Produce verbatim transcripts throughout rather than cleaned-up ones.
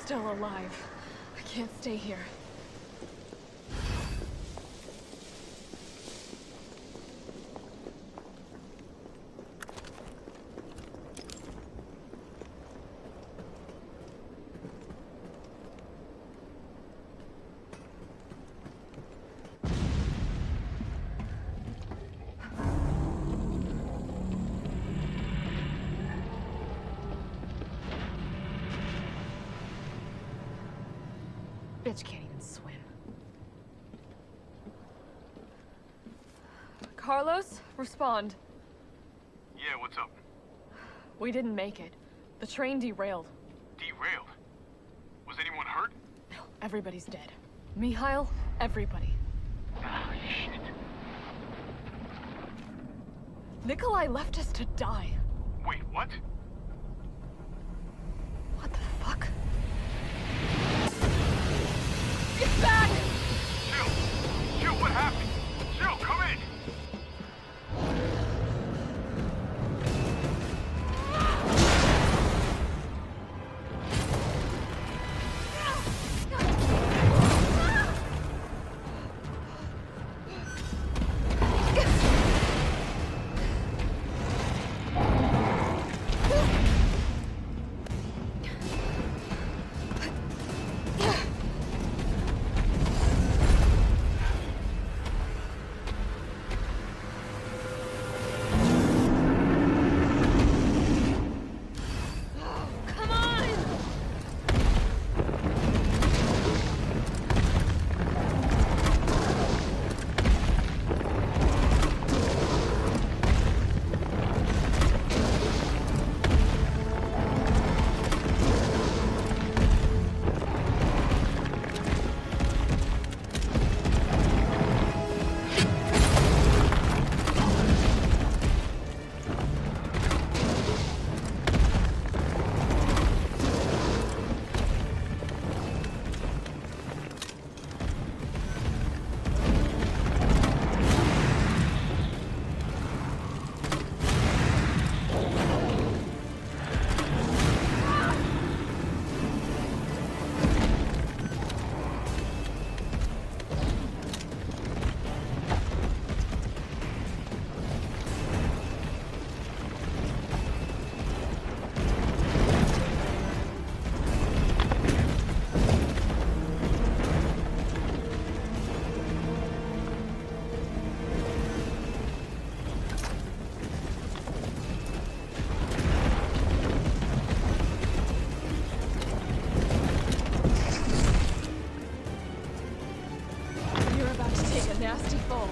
still alive. I can't stay here. Bitch can't even swim. Carlos, respond. Yeah, what's up? We didn't make it. The train derailed. Derailed? Was anyone hurt? No, everybody's dead. Mikhail, everybody. Ah, shit. Nikolai left us to die. Wait, what? What the fuck? Get back! Jill! Jill, what happened? Jill, come in! Nasty fall.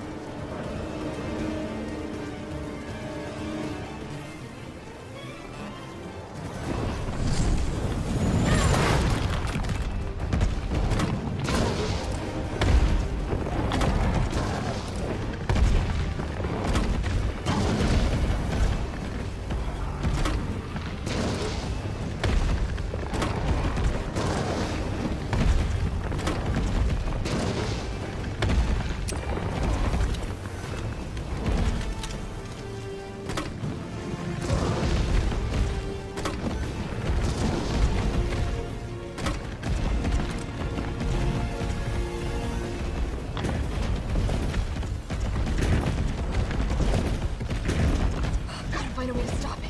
Find a way to stop it.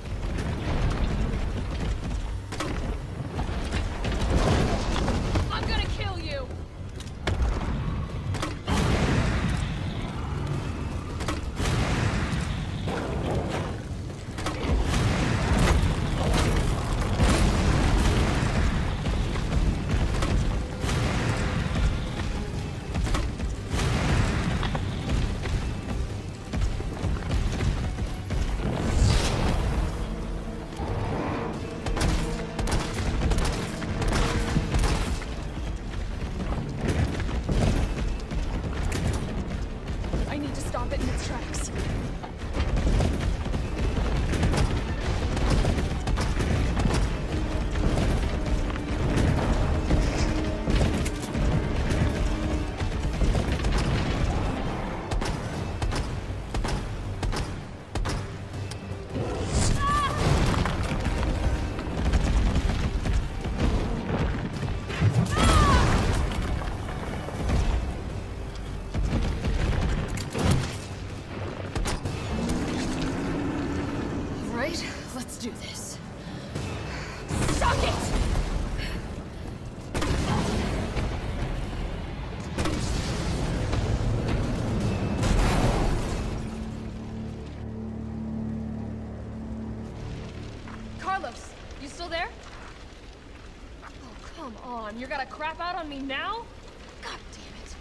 I'm gonna kill you! right, let's do this. Suck it! Carlos, you still there? Oh, come on. You're gonna crap out on me now? God damn it.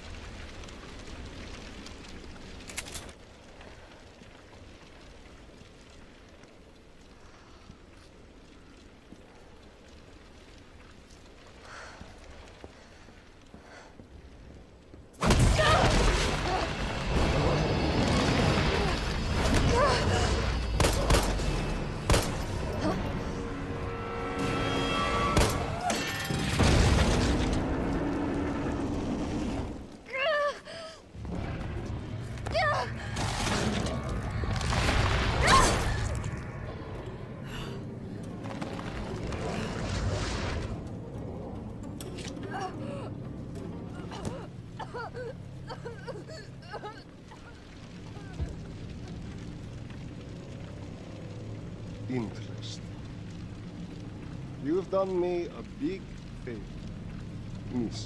Interesting. You've done me a big favor, Miss.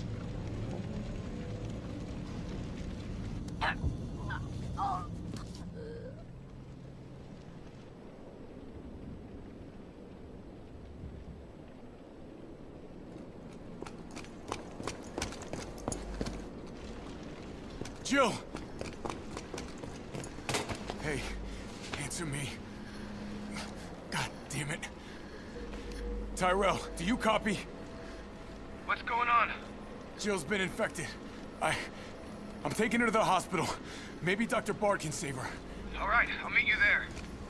Jill! Hey, answer me. God damn it. Tyrell, do you copy? What's going on? Jill's been infected. I... I'm taking her to the hospital. Maybe Doctor Bard can save her. All right, I'll meet you there.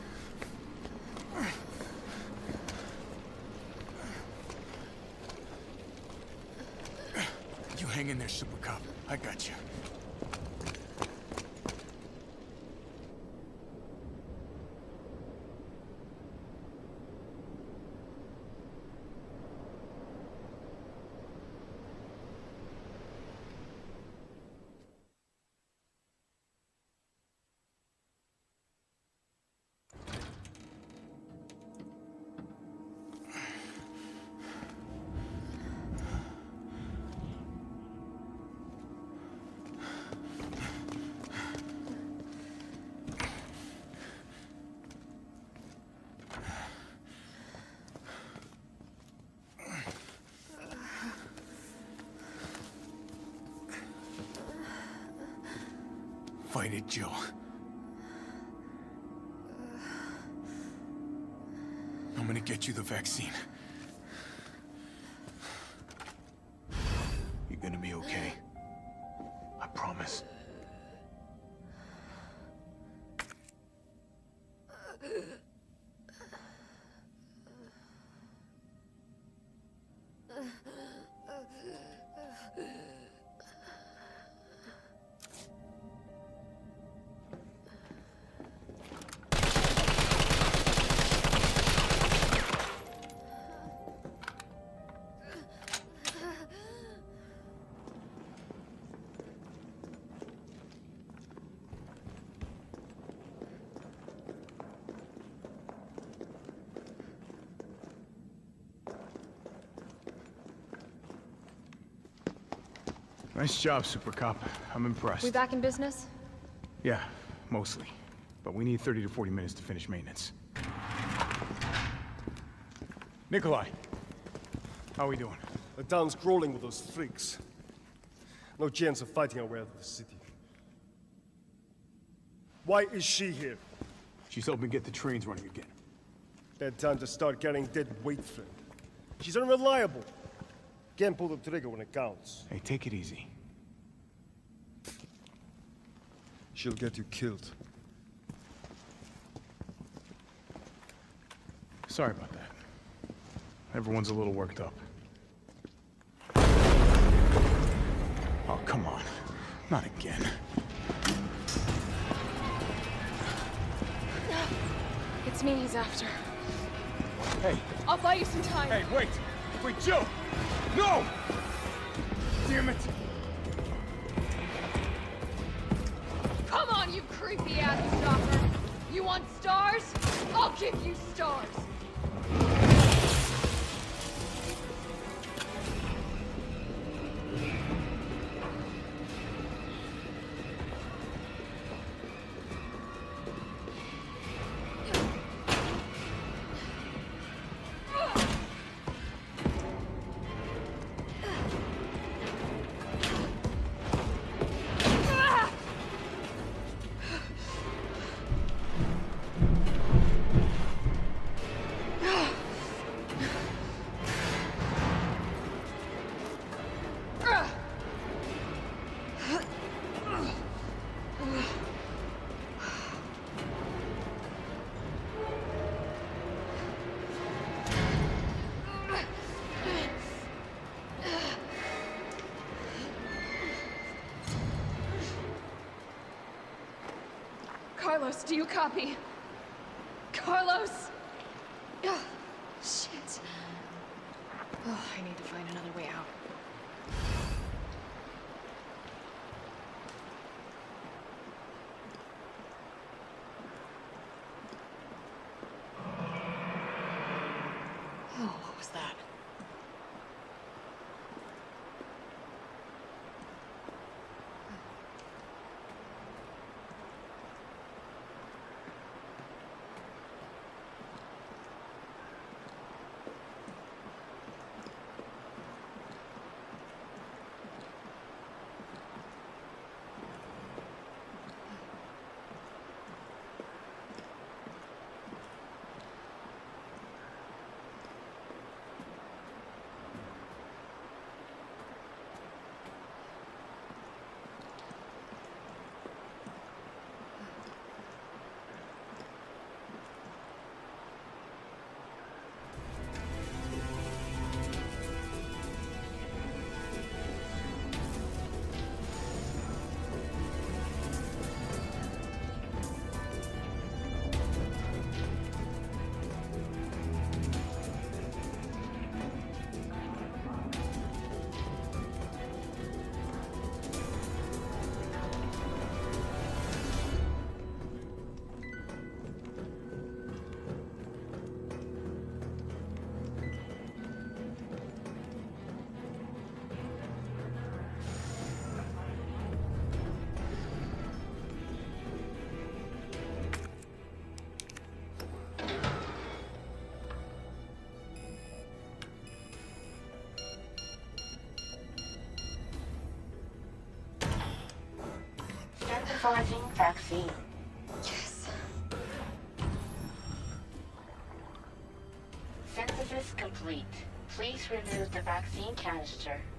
You hang in there, Super Cop. I got you. Fight it, Jill. I'm gonna get you the vaccine. You're gonna be okay. I promise. Nice job, Super Cop. I'm impressed. We back in business? Yeah, mostly. But we need thirty to forty minutes to finish maintenance. Nikolai, how are we doing? The town's crawling with those freaks. No chance of fighting our way out of the city. Why is she here? She's helping get the trains running again. Bad time to start carrying dead weight, friend. She's unreliable. Can't pull the trigger when it counts. Hey, take it easy. She'll get you killed. Sorry about that. Everyone's a little worked up. Oh, come on. Not again. It's me he's after. Hey. I'll buy you some time. Hey, wait! Wait, Jill! No! Damn it! Come on, you creepy ass stalker! You want stars? I'll give you stars! Carlos, do you copy? Carlos! Ugh, shit. Oh, I need to find another way out. Oh, what was that? Synthesizing vaccine. Yes. Synthesis complete. Please remove the vaccine canister.